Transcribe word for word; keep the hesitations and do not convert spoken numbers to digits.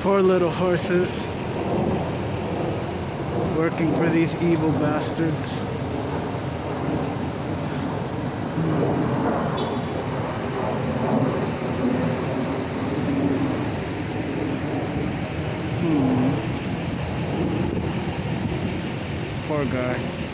Poor little horses, working for these evil bastards. Hmm. Poor guy.